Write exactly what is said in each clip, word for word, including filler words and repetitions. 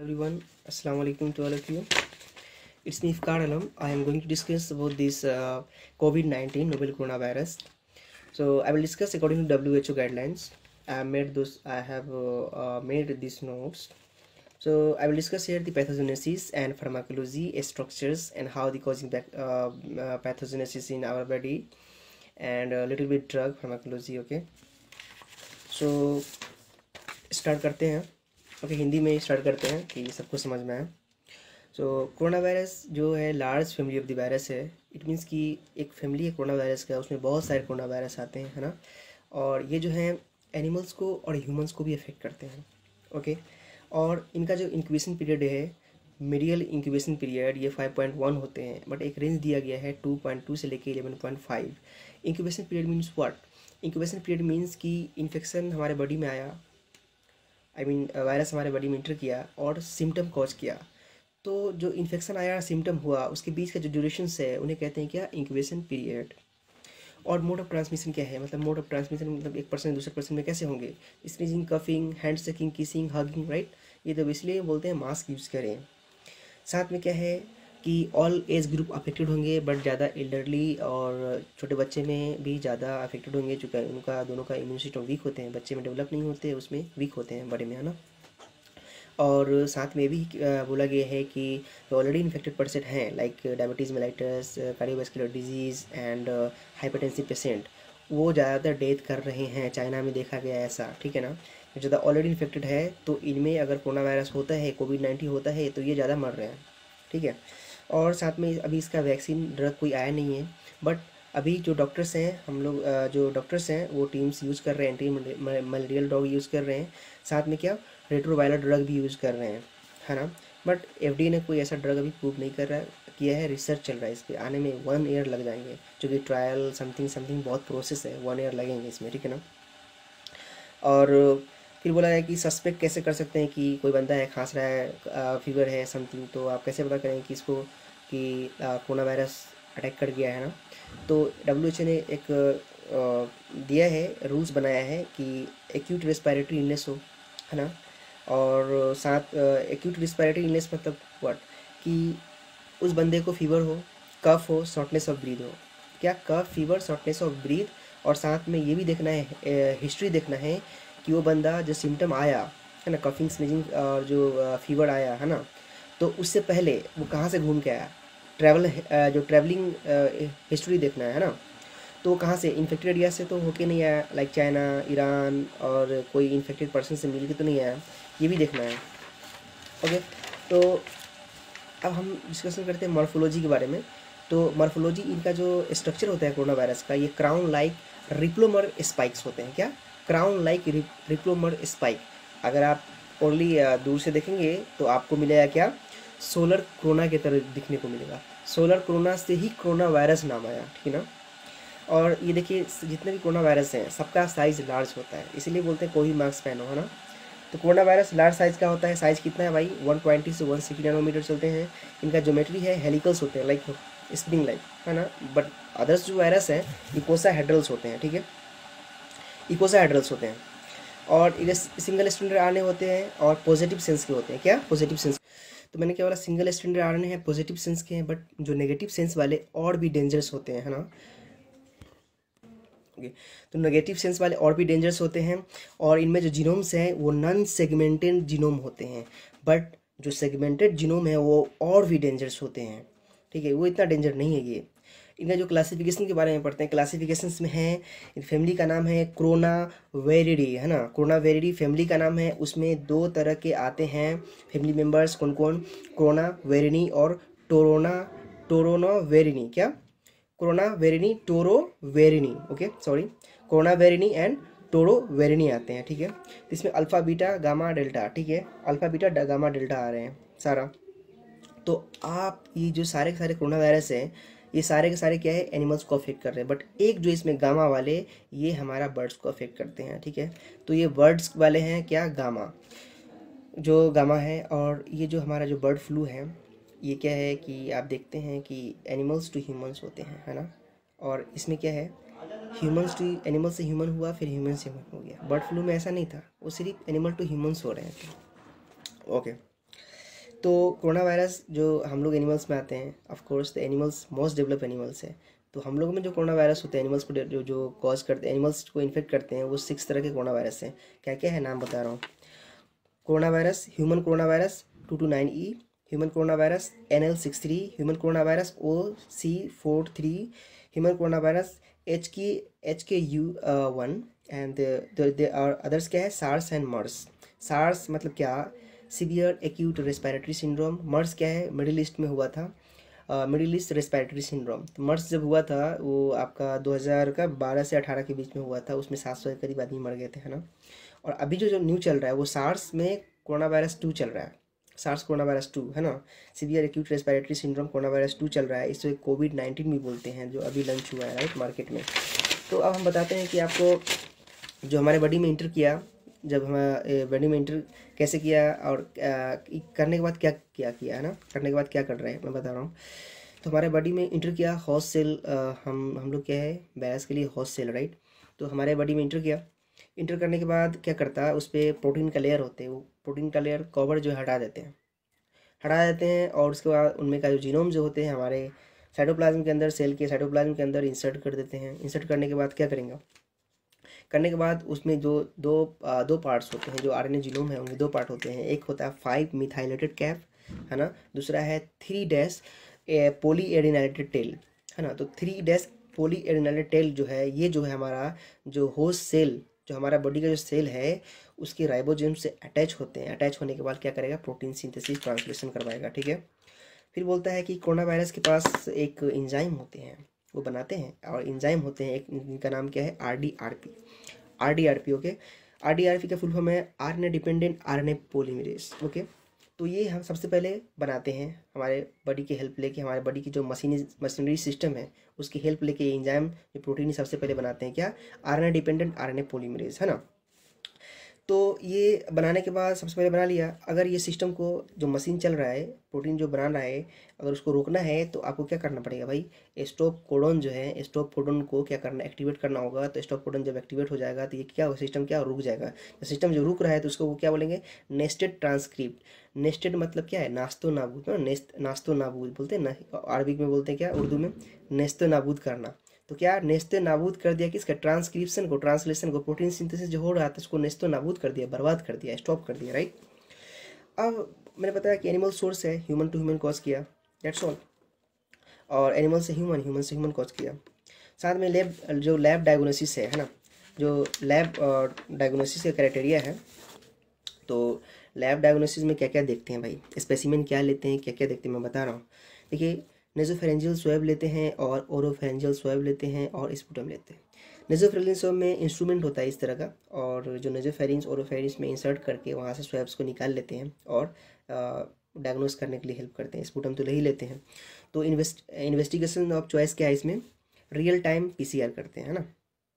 Everyone, Assalamu alaikum to all of you. It's me Ifkar Alam. I am going to discuss about this uh, COVID nineteen novel coronavirus. So I will discuss according to W H O guidelines. I have made those. I have uh, uh, made these notes. So I will discuss here the pathogenesis and pharmacology, structures, and how the causing back, uh, uh, pathogenesis in our body, and a little bit drug pharmacology. Okay. So start करते हैं. Okay okay, Hindi में start करते हैं कि सबको समझ में आए. सो कोरोना वायरस जो है large family of the virus है. इट मीन्स कि एक फैमिली है कोरोना वायरस का, उसमें बहुत सारे कोरोना वायरस आते हैं, है ना. और ये जो है एनिमल्स को और ह्यूमंस को भी अफेक्ट करते हैं. Okay okay? और इनका जो इंक्यूबेशन पीरियड है, मीडियल इंक्यूबेशन पीरियड, ये फाइव पॉइंट वन होते हैं, बट एक रेंज दिया गया है टू पॉइंट टू से लेके eleven point five. Incubation period means what? Incubation period means कि इन्फेक्शन हमारे बॉडी में आया, आई मीन वायरस हमारे बॉडी में इंटर किया और सिम्टम कॉज किया. तो जो इन्फेक्शन आया, सिम्टम हुआ, उसके बीच का जो ड्यूरेशंस है उन्हें कहते हैं क्या? Incubation period. और मोड ऑफ ट्रांसमिशन क्या है? मतलब मोड ऑफ ट्रांसमिशन मतलब एक पर्सन दूसरे पर्सन में कैसे होंगे? Sneezing, coughing, hand shaking, kissing, hugging, right. ये तो इसलिए बोलते हैं मास्क यूज़ करें. साथ में क्या है कि ऑल एज ग्रुप अफेक्टेड होंगे, बट ज़्यादा एल्डरली और छोटे बच्चे में भी ज़्यादा अफेक्टेड होंगे, चूँकि उनका दोनों का इम्यून सिस्टम वीक होते हैं. बच्चे में डेवलप नहीं होते, उसमें वीक होते हैं, बड़े में, है ना. और साथ में भी बोला गया है कि ऑलरेडी इन्फेक्टेड पर्सन हैं, like diabetes mellitus, cardiovascular disease and hypertensive patient, वो ज़्यादातर डेथ कर रहे हैं. चाइना में देखा गया ऐसा, ठीक है ना. ज़्यादा ऑलरेडी इन्फेक्टेड है तो इनमें अगर कोरोना वायरस होता है, कोविड नाइन्टीन होता है, तो ये ज़्यादा मर रहे हैं, ठीक है. और साथ में अभी इसका वैक्सीन ड्रग कोई आया नहीं है, बट अभी जो डॉक्टर्स हैं, हम लोग जो डॉक्टर्स हैं वो टीम्स यूज़ कर रहे हैं, एंटी मलेरियल ड्रग यूज़ कर रहे हैं. साथ में क्या, रेट्रोवायरल ड्रग भी यूज़ कर रहे हैं, है ना. बट एफडीए ने कोई ऐसा ड्रग अभी प्रूव नहीं कर रहा किया है. रिसर्च चल रहा है इस पर, आने में वन ईयर लग जाएंगे, क्योंकि ट्रायल समथिंग समथिंग बहुत प्रोसेस है, वन ईयर लगेंगे इसमें, ठीक है ना. और फिर बोला है कि सस्पेक्ट कैसे कर सकते हैं कि कोई बंदा है, खांस रहा है, फीवर है समथिंग, तो आप कैसे पता करें कि इसको कि कोरोना वायरस अटैक कर गया है ना. तो डब्ल्यू एच ओ ने एक आ, दिया है, रूल्स बनाया है कि एक्यूट रेस्पिरेटरी इलनेस हो, है ना. और साथ एक्यूट रेस्पिरेटरी इलनेस मतलब व्हाट, कि उस बंदे को फीवर हो, कफ हो, शॉर्टनेस ऑफ ब्रीथ हो. क्या? Cough, fever, shortness of breath. और साथ में ये भी देखना है, हिस्ट्री देखना है कि वो बंदा जो सिम्टम आया है ना, कफिंग, स्नीजिंग और जो फीवर आया है ना, तो उससे पहले वो कहाँ से घूम के आया. ट्रैवल, जो ट्रैवलिंग हिस्ट्री देखना है ना. तो कहाँ से, इन्फेक्टेड एरिया से तो होके नहीं आया, लाइक चाइना, ईरान, और कोई इन्फेक्टेड पर्सन से मिल के तो नहीं आया, ये भी देखना है. ओके. तो अब हम डिस्कशन करते हैं मॉर्फोलॉजी के बारे में. तो मॉर्फोलॉजी, इनका जो स्ट्रक्चर होता है कोरोना वायरस का, ये क्राउन लाइक रिप्लोमर स्पाइक्स होते हैं. क्या? Crown like peplomer spike. अगर आप ओनली दूर से देखेंगे तो आपको मिलेगा क्या? सोलर कोरोना की तरह दिखने को मिलेगा. सोलर कोरोना से ही कोरोना वायरस नाम आया, ठीक है ना. और ये देखिए, जितने भी कोरोना वायरस हैं सबका साइज़ लार्ज होता है, इसीलिए बोलते हैं कोई मास्क पहनो, है ना. तो कोरोना वायरस लार्ज साइज़ का होता है. साइज़ कितना है भाई? वन ट्वेंटी से वन सिक्सटी नैनोमीटर चलते हैं. इनका ज्योमेट्री है हेलिकल्स होते हैं, लाइक स्प्रिंग लाइक, है ना. बट अदर्स जो वायरस हैं इकोसाहेड्रल्स होते हैं, ठीक है, इकोसाहेड्रल्स होते हैं. और ये सिंगल स्ट्रैंडेड आरएनए होते हैं और पॉजिटिव सेंस के होते हैं. क्या? Positive sense. तो मैंने क्या बोला? सिंगल स्ट्रैंडेड आरएनए है, पॉजिटिव सेंस के हैं, बट जो नेगेटिव सेंस वाले और भी डेंजरस होते हैं, है ना. ओके. तो नेगेटिव सेंस वाले और भी डेंजरस होते हैं. और इनमें जो जीनोम्स हैं वो नॉन सेगमेंटेड जीनोम होते हैं, बट जो सेगमेंटेड जीनोम है वो और भी डेंजरस होते हैं, ठीक है. वो इतना डेंजर नहीं है ये. इनका जो क्लासिफिकेशन के बारे में पढ़ते हैं, क्लासिफिकेशंस में है, फैमिली का नाम है कोरोना वेरिडी, है ना. कोरोना वेरिडी फैमिली का नाम है. उसमें दो तरह के आते हैं फैमिली मेंबर्स. कौन कौन? कोरोना वेरिनी और टोरोना टोरोना वेरिनी. क्या? Coronavirinae, torovirinae. Okay, sorry, coronavirinae and torovirinae आते हैं, ठीक है. इसमें अल्फ़ा, बीटा, गामा, डेल्टा, ठीक है, अल्फ़ा, बीटा, गामा, डेल्टा आ रहे हैं सारा. तो आप ये जो सारे के सारे कोरोना वायरस हैं, ये सारे के सारे क्या है? एनिमल्स को अफेक्ट कर रहे हैं. बट एक जो इसमें गामा वाले, ये हमारा बर्ड्स को अफेक्ट करते हैं, ठीक है. तो ये बर्ड्स वाले हैं क्या? गामा, जो गामा है. और ये जो हमारा जो बर्ड फ्लू है, ये क्या है कि आप देखते हैं कि एनिमल्स टू ह्यूमंस होते हैं, है ना. और इसमें क्या है, ह्यूमंस टू एनिमल से ह्यूमन हुआ, फिर ह्यूमन से ह्यूमन हो गया. बर्ड फ्लू में ऐसा नहीं था, वो सिर्फ एनिमल टू ह्यूमंस हो रहे हैं. ओके. तो कोरोना वायरस जो हम लोग एनिमल्स में आते हैं, of course the animals most develop animals है। तो हम लोगों में जो कोरोना वायरस होते हैं एनिमल्स को जो जो कॉज करते हैं, एनिमल्स को इन्फेक्ट करते हैं, वो सिक्स तरह के कोरोना वायरस हैं। क्या क्या है नाम बता रहा हूँ। Corona virus, human corona virus two two nine E, human corona virus N L six three, human corona virus O C four three, human corona virus H की H K U one, and they are others क्या है, SARS and MERS. SARS मतलब क्या, severe acute respiratory syndrome. MERS क्या है, middle east में हुआ था, मिडिल ईस्ट रेस्पिरेटरी सिंड्रोम। तो मर्स जब हुआ था वो आपका दो हज़ार का बारह से अठारह के बीच में हुआ था, उसमें सात सौ के करीब आदमी मर गए थे, है ना। और अभी जो जो न्यू चल रहा है वो सार्स में कोरोना वायरस टू चल रहा है, सार्स कोरोना वायरस टू, है ना। Severe acute respiratory syndrome corona virus two चल रहा है, इसे कोविड नाइन्टीन भी बोलते हैं, जो अभी लॉन्च हुआ है राइट मार्केट में। तो अब हम बताते हैं कि आपको जो हमारे बॉडी में इंटर किया, जब हमारे बॉडी में इंटर कैसे किया और आ, करने के बाद क्या क्या किया, है ना, करने के बाद क्या कर रहे हैं मैं बता रहा हूँ। तो हमारे बॉडी में इंटर किया होस्ट सेल, हम हम लोग क्या है, वायरस के लिए होस्ट सेल राइट। तो हमारे बॉडी में इंटर किया, इंटर करने के बाद क्या करता है, उस पर प्रोटीन का लेयर होते हैं, वो प्रोटीन का लेयर कवर जो हटा देते हैं हटा देते हैं और उसके बाद उनमें का जो जीनोम जो होते हैं हमारे साइटोप्लाज्म के अंदर, सेल के साइटोप्लाज्म के अंदर इंसर्ट कर देते हैं। इंसर्ट करने के बाद क्या करेंगे, करने के बाद उसमें जो दो आ, दो पार्ट्स होते हैं, जो आरएनए जीनोम है उनमें दो पार्ट होते हैं। एक होता है फाइव मिथाइलेटेड कैप, है ना, दूसरा है three dash polyadenylated tail, है ना। तो three dash polyadenylated tail जो है, ये जो है हमारा जो होस्ट सेल, जो हमारा बॉडी का जो सेल है उसके राइबोसोम से अटैच होते हैं। अटैच होने के बाद क्या करेगा, प्रोटीन सिंथेसिस ट्रांसलेशन करवाएगा, ठीक है। फिर बोलता है कि कोरोना वायरस के पास एक एंजाइम होते हैं, वो बनाते हैं, और एंजाइम होते हैं, एक इनका नाम क्या है, R D R P, R D R P, okay. R D R P का फुल फॉर्म है RNA dependent RNA polymerase, okay. तो ये हम सबसे पहले बनाते हैं हमारे बॉडी की हेल्प लेके, हमारे बॉडी की जो मशीनी मशीनरी सिस्टम है उसकी हेल्प लेके एंजाइम जो प्रोटीन सबसे पहले बनाते हैं, क्या, आरएनए डिपेंडेंट आरएनए पॉलीमरेज, है ना। तो ये बनाने के बाद सबसे पहले बना लिया। अगर ये सिस्टम को जो मशीन चल रहा है, प्रोटीन जो बना रहा है, अगर उसको रोकना है तो आपको क्या करना पड़ेगा भाई, स्टॉप कोडन जो है, स्टॉप कोडन को क्या करना, एक्टिवेट करना होगा। तो स्टॉप कोडन जब एक्टिवेट हो जाएगा तो ये क्या हो, सिस्टम क्या रुक जाएगा। तो सिस्टम जो रुक रहा है तो उसको वो क्या बोलेंगे, नेस्टेड ट्रांसक्रिप्ट। नेस्टेड मतलब क्या है, नास्तो नाबूद, नेस्त नास्तो नाबूद बोलते हैं ना, अरबिक में बोलते हैं क्या, उर्दू में, नेस्तो नाबूद करना। तो क्या नेस्ते नाबूद कर दिया किसका, ट्रांसक्रिप्शन को, ट्रांसलेशन को, प्रोटीन सिंथेसिस जो हो रहा था उसको नेस्तो नाबूद कर दिया, बर्बाद कर दिया, स्टॉप कर दिया, राइट। अब मैंने बताया कि एनिमल सोर्स है, ह्यूमन टू ह्यूमन कॉज किया, दैट्स ऑल। और एनिमल से ह्यूमन, ह्यूमन से ह्यूमन कॉज किया। साथ में लैब जो लैब डायग्नोसिस है है ना, जो लैब डायग्नोसिस का क्राइटेरिया है। तो लैब डायग्नोसिस में क्या क्या देखते हैं भाई, स्पेसिमेन क्या लेते हैं, क्या क्या देखते हैं मैं बता रहा हूँ। देखिए, नेजोफेरेंजियल स्वैब लेते हैं और ओरोफेरेंजियल स्वैब लेते हैं और स्पुटम लेते हैं। नेजोफेरेंजियल स्वैब में इंस्ट्रूमेंट होता है इस तरह का, और जो नेजोफेरिंज ओरोफेरिंज में इंसर्ट करके वहाँ से स्वैब्स को निकाल लेते हैं और डायग्नोस करने के लिए हेल्प करते हैं। स्पुटम तो ले ही लेते हैं। तो इन्वेस्ट इन्वेस्टिगेशन ऑफ चॉइस क्या है इसमें, रियल टाइम पीसीआर करते हैं, है ना,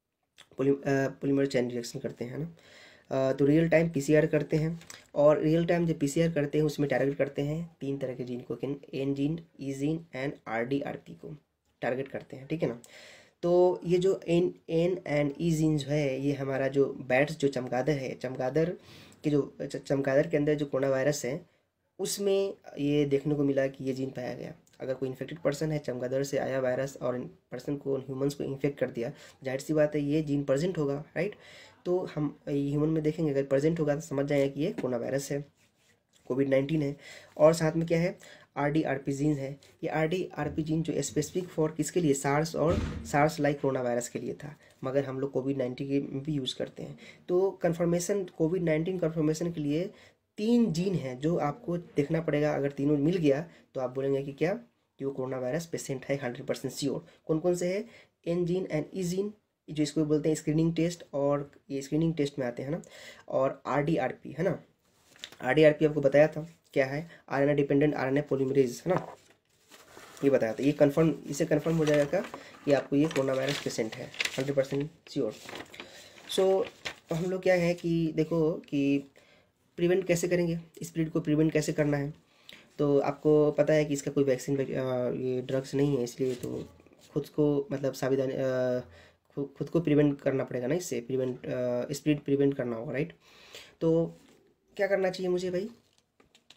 पॉलीमर चेन रिएक्शन करते हैं ना। Uh, तो रियल टाइम पीसीआर करते हैं, और रियल टाइम जब पीसीआर करते हैं उसमें टारगेट करते हैं तीन तरह के जीन को, N gene, E gene and RDRP को टारगेट करते हैं, ठीक है ना। तो ये जो N N and E gene जो है, ये हमारा जो बैट्स जो चमगादड़ है, चमगादड़ के जो चमगादड़ के अंदर जो कोरोना वायरस है उसमें ये देखने को मिला कि ये जीन पाया गया। अगर कोई इन्फेक्टेड पर्सन है, चमगादड़ से आया वायरस और पर्सन को, ह्यूमंस को इन्फेक्ट कर दिया, जाहिर सी बात है ये जीन प्रेजेंट होगा, राइट। तो हम ह्यूमन में देखेंगे, अगर प्रेजेंट होगा तो समझ जाएंगे कि ये कोरोना वायरस है, कोविड नाइन्टीन है। और साथ में क्या है, R D R P gene है। ये R D R P gene जो स्पेसिफिक फॉर किसके लिए, सार्स और सार्स लाइक कोरोना वायरस के लिए था, मगर हम लोग कोविड नाइन्टीन के में भी यूज़ करते हैं। तो कन्फर्मेशन, कोविड नाइन्टीन कन्फर्मेशन के लिए तीन जीन है जो आपको देखना पड़ेगा। अगर तीनों मिल गया तो आप बोलेंगे कि क्या, कि वो कोरोना वायरस पेशेंट है, हंड्रेड परसेंट श्योर। कौन कौन से है, N gene and E gene, जो इसको बोलते हैं स्क्रीनिंग टेस्ट, और ये स्क्रीनिंग टेस्ट में आते हैं ना, और आर डी आर पी, है ना। आर डी आर पी आपको बताया था क्या है, आरएनए डिपेंडेंट आरएनए पॉलीमरेज, है ना, ये बताया था। ये कंफर्म, इसे कंफर्म हो जाएगा कि आपको ये कोरोना वायरस पेशेंट है, हंड्रेड परसेंट श्योर। सो हम लोग क्या है कि देखो कि प्रिवेंट कैसे करेंगे, स्प्रेड को प्रिवेंट कैसे करना है। तो आपको पता है कि इसका कोई वैक्सीन, ये ड्रग्स नहीं है, इसलिए तो खुद को मतलब सावधानी, खुद को प्रिवेंट करना पड़ेगा ना, इससे प्रिवेंट स्प्रेड प्रिवेंट करना होगा, राइट। तो क्या करना चाहिए मुझे भाई,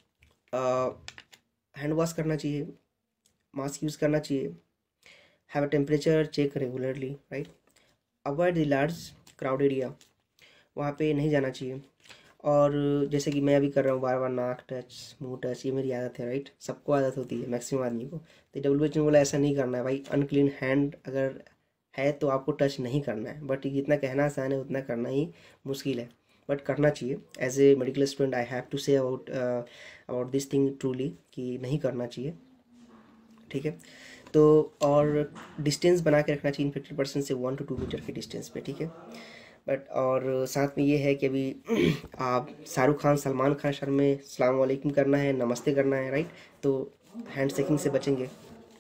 हैंड वॉश करना चाहिए, मास्क यूज़ करना चाहिए, have a temperature check regularly, right. Avoid the large crowd area, वहाँ पे नहीं जाना चाहिए। और जैसे कि मैं अभी कर रहा हूँ, बार बार नाक टच, मुंह टच, ये मेरी आदत है, राइट। सबको आदत होती है, मैक्सिमम आदमी को। तो डब्ल्यू एच ओ ने बोला ऐसा नहीं करना है भाई, अनक्लीन हैंड अगर है तो आपको टच नहीं करना है। बट जितना कहना आसान है उतना करना ही मुश्किल है, बट करना चाहिए। As a medical student I have to say about about this thing truly, कि नहीं करना चाहिए, ठीक है। तो और डिस्टेंस बना के रखना चाहिए इन्फेक्टेड पर्सन से वन टू टू मीटर के डिस्टेंस पे, ठीक है। बट और साथ में ये है कि अभी आप शाहरुख खान, सलमान खान सर में सलाम वालेकुम करना है, नमस्ते करना है, राइट। तो हैंड शेकिंग से बचेंगे।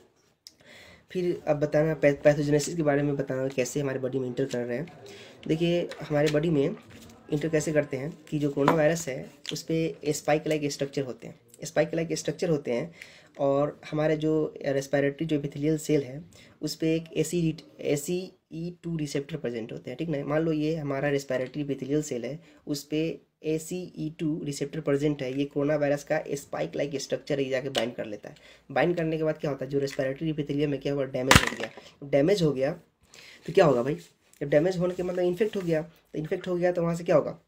फिर अब बताना पैथोजेनेसिस के बारे में, बताना कैसे हमारे बॉडी में इंटर कर रहे हैं। देखिए हमारे बॉडी में इंटर कैसे करते हैं कि जो कोरोना वायरस है उस पर स्पाइक लाइक स्ट्रक्चर होते हैं, स्पाइक लाइक स्ट्रक्चर होते हैं। और हमारे जो रेस्पिरेटरी जो एपिथेलियल सेल है उस पर एक AC AC E two receptor present होते हैं, ठीक ना। मान लो ये हमारा रेस्पिरेटरी एपिथेलियल सेल है, उस पर A C E two receptor present है। ये कोरोना वायरस का स्पाइक लाइक स्ट्रक्चर है, जाके बाइंड कर लेता है। बाइंड करने के बाद क्या होता है, जो रेस्पिरेटरी एपिथेलियम में क्या हुआ, डैमेज हो गया। डैमेज हो गया तो क्या होगा भाई, जब डैमेज होने के मतलब इन्फेक्ट हो गया, तो इन्फेक्ट हो गया तो वहाँ से क्या होगा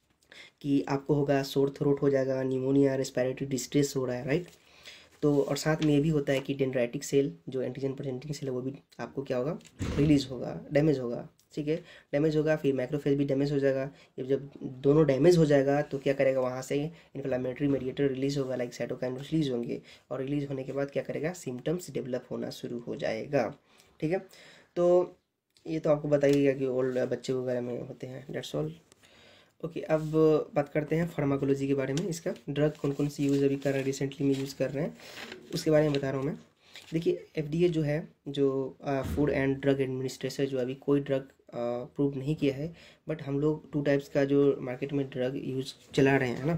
कि आपको होगा सोर थ्रोट हो जाएगा, निमोनिया, रेस्पिरेटरी डिस्ट्रेस हो रहा है, राइट। तो और साथ में ये भी होता है कि डेंड्राइटिक सेल, जो एंटीजन प्रेजेंटिंग सेल है, वो भी आपको क्या होगा, रिलीज होगा, डैमेज होगा, ठीक है। डैमेज होगा, फिर मैक्रोफेज भी डैमेज हो जाएगा। जब जब दोनों डैमेज हो जाएगा तो क्या करेगा, वहाँ से इन्फ्लामेटरी मेडिएटर रिलीज होगा, लाइक साइटोकाइन रिलीज होंगे। और रिलीज होने के बाद क्या करेगा, सिम्टम्स डेवलप होना शुरू हो जाएगा, ठीक है। तो ये तो आपको बताइएगा कि ओल्ड बच्चे वगैरह में होते हैं, डेट्स ऑल। ओके, अब बात करते हैं फार्माकोलॉजी के बारे में। इसका ड्रग कौन कौन सी यूज़ अभी कर रहे हैं, रिसेंटली में यूज़ कर रहे हैं, उसके बारे में बता रहा हूँ मैं। देखिए एफ डी ए जो है, जो फूड एंड ड्रग एडमिनिस्ट्रेशन, जो अभी कोई ड्रग अप्रूव नहीं किया है, बट हम लोग टू टाइप्स का जो मार्केट में ड्रग यूज़ चला रहे हैं ना।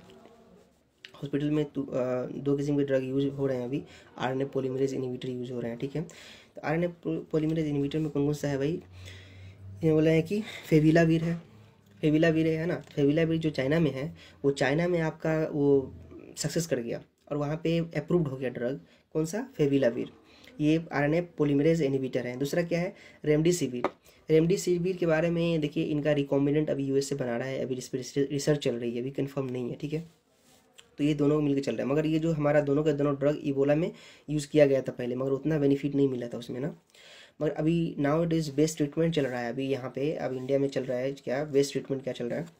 हॉस्पिटल में तो, आ, दो किस्म के ड्रग यूज हो रहे हैं अभी। R N A polymerase inhibitor use हो रहे हैं, ठीक है। तो R N A polymerase inhibitor में कौन कौन सा है भाई, ये बोला है कि फेविलाविर है, फेविलाविर है ना। फेविलाविर जो चाइना में है, वो चाइना में आपका वो सक्सेस कर गया और वहाँ पे अप्रूव्ड हो गया ड्रग। कौन सा, फेविलाविर। ये आरएनए पॉलीमरेज इनहिबिटर है। दूसरा क्या है, रेमडेसिविर। रेमडेसिविर के बारे में देखिए, इनका रिकॉम्बिनेंट अभी यूएस से बना रहा है, अभी इस पर रिसर्च चल रही है, अभी कंफर्म नहीं है, ठीक है। तो ये दोनों मिलकर चल रहा है। मगर ये जो हमारा दोनों का दोनों ड्रग इबोला में यूज़ किया गया था पहले, मगर उतना बेनिफिट नहीं मिला था उसमें ना। मगर अभी now it is best treatment चल रहा है अभी यहाँ पे, अब इंडिया में चल रहा है क्या बेस्ट ट्रीटमेंट, क्या चल रहा है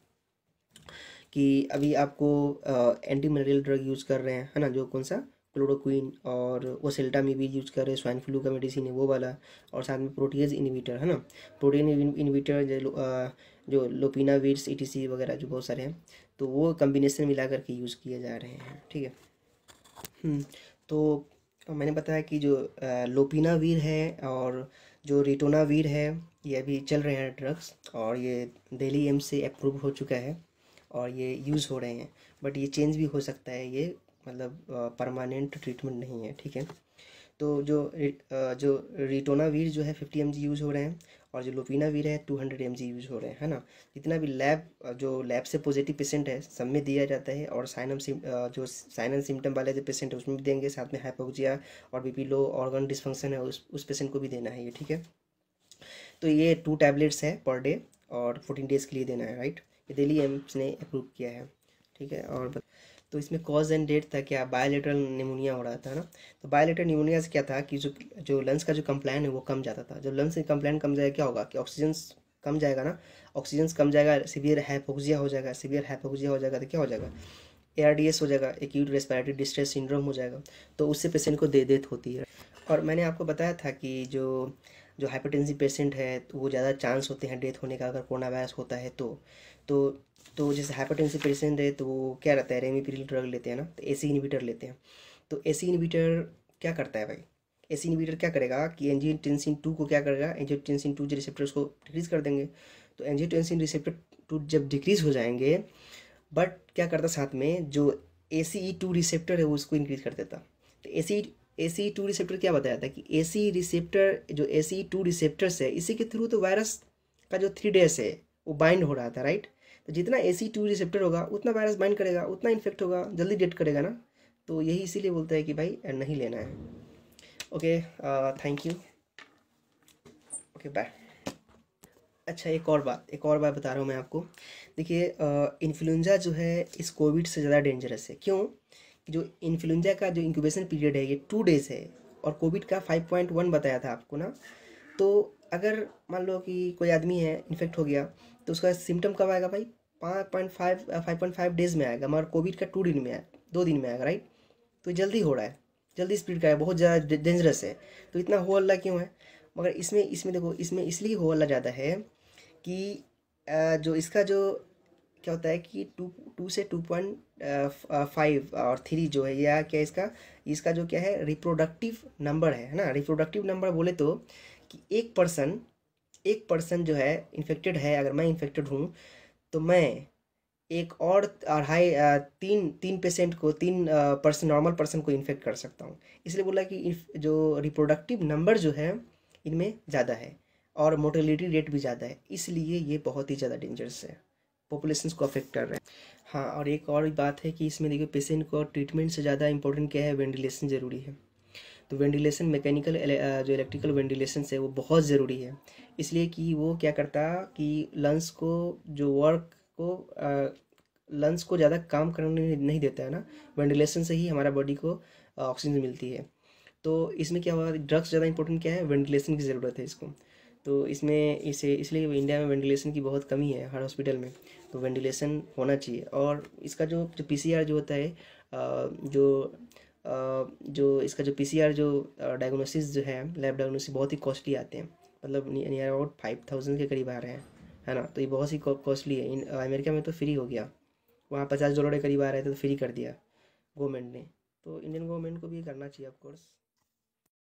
कि अभी आपको एंटी मलेरियल ड्रग यूज़ कर रहे हैं, है ना। जो कौन सा, क्लोरोक्विन, और वो सेल्टा में भी यूज़ कर रहे हैं, स्वाइन फ्लू का मेडिसिन है वो वाला। और साथ में प्रोटीज इनहिबिटर, है ना। प्रोटीन इनहिबिटर जो जो लोपिनाविर, ई टी सी वगैरह जो बहुत सारे हैं, तो वो कम्बिनेशन मिला करके यूज़ किए जा रहे हैं, ठीक है। हम्म, तो मैंने बताया कि जो लोपिनाविर है और जो रिटोनाविर है, ये अभी चल रहे हैं ड्रग्स, और ये दिल्ली एम्स से अप्रूव हो चुका है और ये यूज़ हो रहे हैं। बट ये चेंज भी हो सकता है, ये मतलब परमानेंट ट्रीटमेंट नहीं है, ठीक है। तो जो जो रिटोनाविर जो है फिफ्टी एम जी यूज़ हो रहे हैं, और जो लोपिनाविर है two hundred M G use हो रहे हैं, है ना। जितना भी लैब जो लैब से पॉजिटिव पेशेंट है सब में दिया जाता है, और साइनम सिम जो साइन एंड सिम्टम वाले जो पेशेंट है उसमें भी देंगे, साथ में हाइपोक्सिया और बीपी लो, ऑर्गन डिस्फंक्शन है, उस उस पेशेंट को भी देना है ये, ठीक है। तो ये टू टैबलेट्स है पर डे और फोर्टीन डेज़ के लिए देना है, राइट। ये दिल्ली एम्स ने अप्रूव किया है, ठीक है। और तो इसमें कॉज एंड डेट था क्या, बायोलेटरल निमोनिया हो रहा था ना। तो बायोलेटरल निमोनिया से क्या था कि जो जो लंग्स का जो कंप्लाइन है वो कम जाता था। जब लंग्स का कंप्लाइन कम जाएगा क्या होगा कि ऑक्सीजन कम जाएगा ना, ऑक्सीजन कम जाएगा, सीवियर हाइपोक्सिया हो जाएगा, सीवियर हाइपोक्सिया हो जाएगा तो क्या हो जाएगा, ए आर डी एस हो जाएगा, एक्यूट रेस्पिरेटरी डिस्ट्रेस सिंड्रोम हो जाएगा। तो उससे पेशेंट को दे डेथ होती है। और मैंने आपको बताया था कि जो जो हाइपरटेंसिव पेशेंट है तो वो ज़्यादा चांस होते हैं डेथ होने का अगर कोरोना वायरस होता है तो तो तो जैसे हाइपरटेंसिव पेशेंट है तो वो क्या रहता है, रेमिपिरिल ड्रग लेते हैं ना, तो एसी इनहिबिटर लेते हैं। तो एसी इनहिबिटर क्या करता है भाई, एसी इनहिबिटर क्या करेगा कि एंजियोटेंसिन टू को क्या करेगा, एंजियोटेंसिन टू जो रिसेप्टर्स को डिक्रीज कर देंगे। तो एंजियोटेंसिन रिसेप्टर टू जब डिक्रीज हो जाएंगे, बट क्या करता साथ में जो ए सी ई टू रिसेप्टर है वो उसको इंक्रीज कर देता। तो ए सी ए सी ई टू रिसेप्टर क्या बताया था कि ए सी रिसेप्टर जो ए सी ई टू रिसेप्टर्स है, इसी के थ्रू तो वायरस का जो थ्री डेज है वो बाइंड हो रहा था, राइट। तो जितना ए सी टू रिसेप्टर होगा उतना वायरस बाइंड करेगा, उतना इन्फेक्ट होगा, जल्दी डेट करेगा ना। तो यही इसीलिए बोलता है कि भाई नहीं लेना है। Okay, thank you, okay bye. अच्छा, एक और बात एक और बात बता रहा हूँ मैं आपको। देखिए, इन्फ्लुएंजा जो है इस कोविड से ज़्यादा डेंजरस है। क्यों? कि जो इन्फ्लुएंजा का जो इंक्यूबेशन पीरियड है ये टू डेज़ है, और कोविड का फाइव पॉइंट वन बताया था आपको ना। तो अगर मान लो कि कोई आदमी है इन्फेक्ट हो गया, तो उसका सिम्टम कब आएगा भाई? पाँच point five five point five days में आएगा, मगर कोविड का टू दिन में आए दो दिन में आएगा, राइट? तो जल्दी हो रहा है, जल्दी स्पीड का है, बहुत ज़्यादा डेंजरस है। तो इतना हो हल्ला क्यों है? मगर इसमें इसमें देखो, इसमें इसलिए हो हल्ला ज़्यादा है कि अ, जो इसका जो क्या होता है कि टू टू से टू पॉइंट फाइव और थ्री जो है, या क्या इसका इसका जो क्या है रिप्रोडक्टिव नंबर है है ना। रिप्रोडक्टिव नंबर बोले तो कि एक पर्सन एक पर्सन जो है इन्फेक्टेड है, अगर मैं इन्फेक्टेड हूँ तो मैं एक और अढ़ाई अ, तीन तीन पेशेंट को, तीन पर्सन नॉर्मल पर्सन को इन्फेक्ट कर सकता हूँ। इसलिए बोला कि इफ- जो रिप्रोडक्टिव नंबर जो है इनमें ज़्यादा है, और मोर्टेलिटी रेट भी ज़्यादा है, इसलिए ये बहुत ही ज़्यादा डेंजरस है, पॉपुलेशन को अफेक्ट कर रहे हैं। हाँ, और एक और बात है कि इसमें देखिए पेशेंट को ट्रीटमेंट से ज़्यादा इंपॉर्टेंट क्या है? वेंटिलेशन ज़रूरी है। तो वेंटिलेशन, मैकेनिकल जो इलेक्ट्रिकल वेंटिलेशन है वो बहुत ज़रूरी है, इसलिए कि वो क्या करता कि लंग्स को, जो वर्क को, लंग्स को ज़्यादा काम करने नहीं देता है ना। वेंटिलेशन से ही हमारा बॉडी को ऑक्सीजन मिलती है। तो इसमें क्या हुआ, ड्रग्स ज़्यादा इंपॉर्टेंट क्या है? वेंटिलेशन की ज़रूरत है इसको। तो इसमें इसे इसलिए इंडिया में वेंटिलेशन की बहुत कमी है हर हॉस्पिटल में। तो वेंटिलेशन होना चाहिए। और इसका जो जो पीसीआर जो होता है, अ, जो अ, जो इसका जो पीसीआर जो डायग्नोसिस जो है, लैब डायग्नोसिस बहुत ही कॉस्टली आते हैं, मतलब नियर अबाउट फाइव थाउजेंड के करीब आ रहे हैं, है ना। तो ये बहुत ही कॉस्टली है। इन अमेरिका में तो फ्री हो गया, वहाँ पचास डॉलर के करीब आ रहे थे तो फ्री कर दिया गवर्नमेंट ने। तो इंडियन गवर्नमेंट को भी करना चाहिए ऑफकोर्स।